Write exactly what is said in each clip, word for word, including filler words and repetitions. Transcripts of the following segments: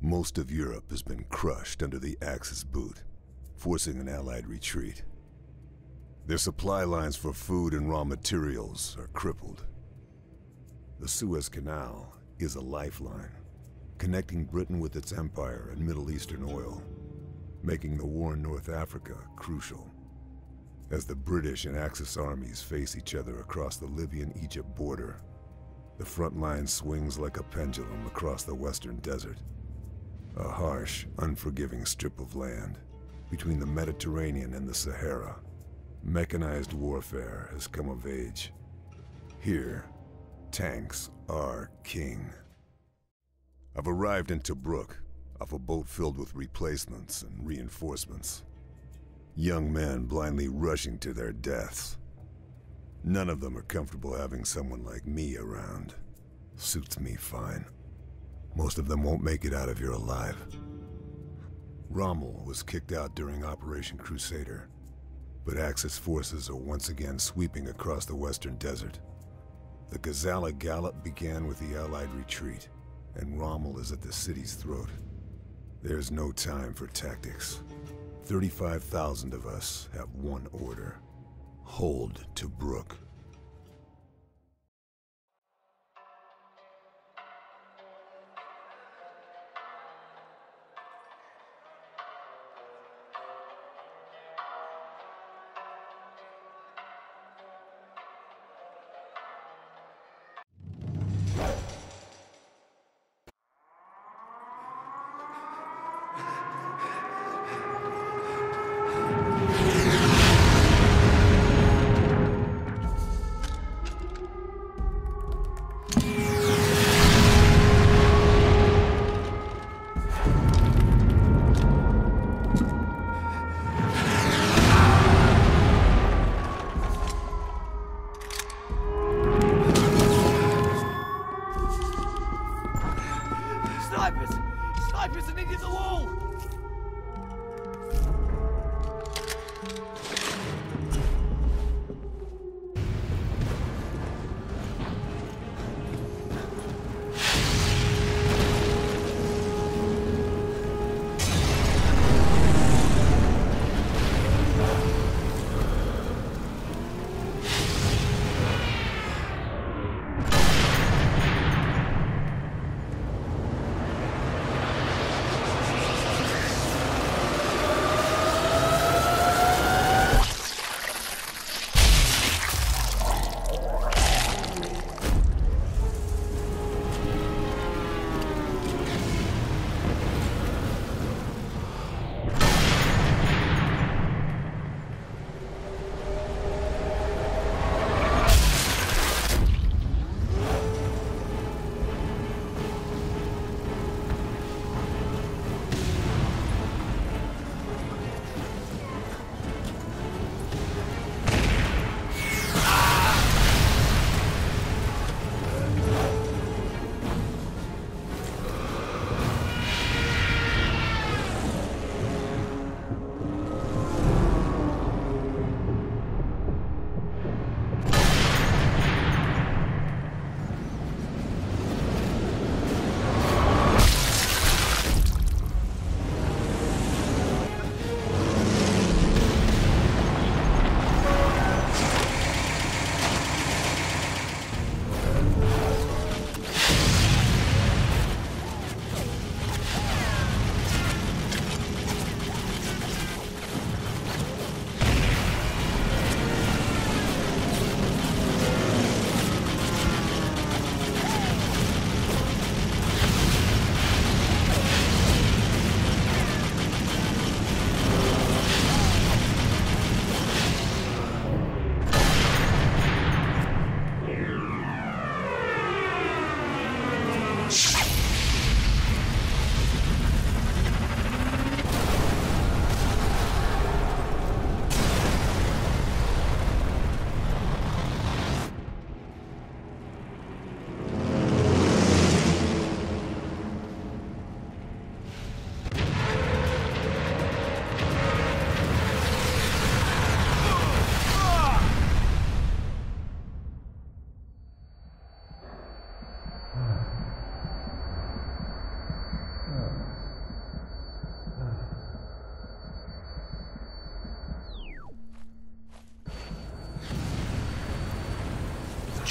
Most of Europe has been crushed under the Axis boot, forcing an Allied retreat. Their supply lines for food and raw materials are crippled. The Suez Canal is a lifeline, connecting Britain with its empire and Middle Eastern oil, making the war in North Africa crucial. As the British and Axis armies face each other across the Libyan-Egypt border, the front line swings like a pendulum across the western desert. A harsh, unforgiving strip of land between the Mediterranean and the Sahara. Mechanized warfare has come of age. Here, tanks are king. I've arrived in Tobruk off a boat filled with replacements and reinforcements. Young men blindly rushing to their deaths. None of them are comfortable having someone like me around. Suits me fine. Most of them won't make it out of here alive. Rommel was kicked out during Operation Crusader, but Axis forces are once again sweeping across the western desert. The Gazala Gallop began with the Allied retreat, and Rommel is at the city's throat. There's no time for tactics. thirty-five thousand of us have one order. Hold Tobruk.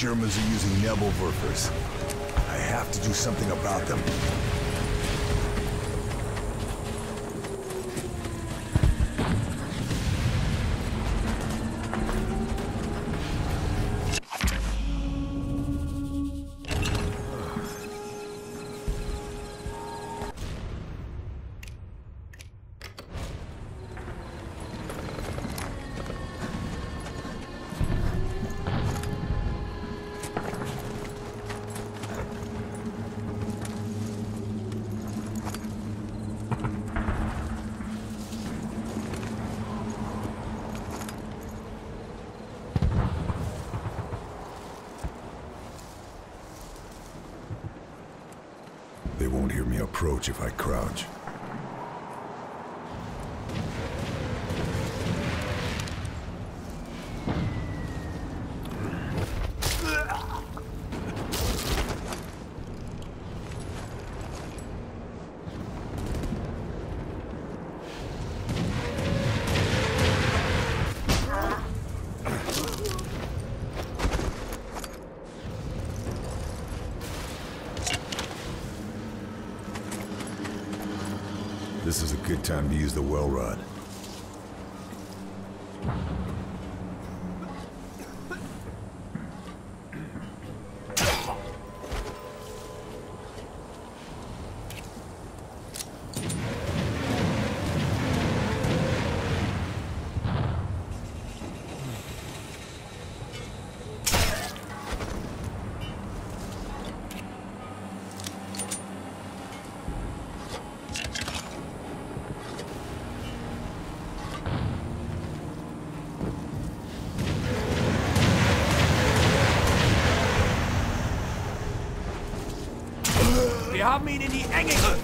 Germans are using Nebelwerfers. I have to do something about them. They won't hear me approach if I crouch. This is a good time to use the well rod. Wir haben ihn in die Enge gerückt.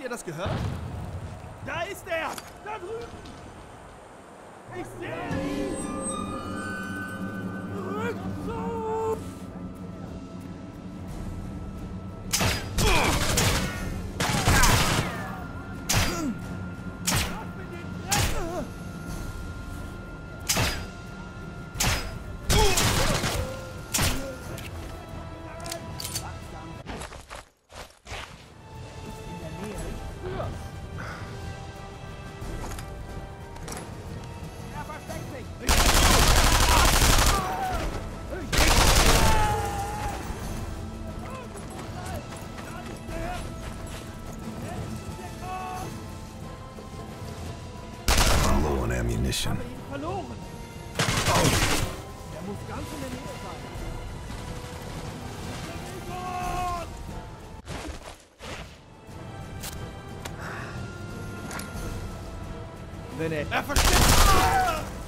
ihr das gehört? Da ist er! Da drüben! Ich sehe ihn! Rückzug! Ammunition. Ich habe ihn verloren. Er muss ganz in der Nähe sein. Wenn er... Er versteckt!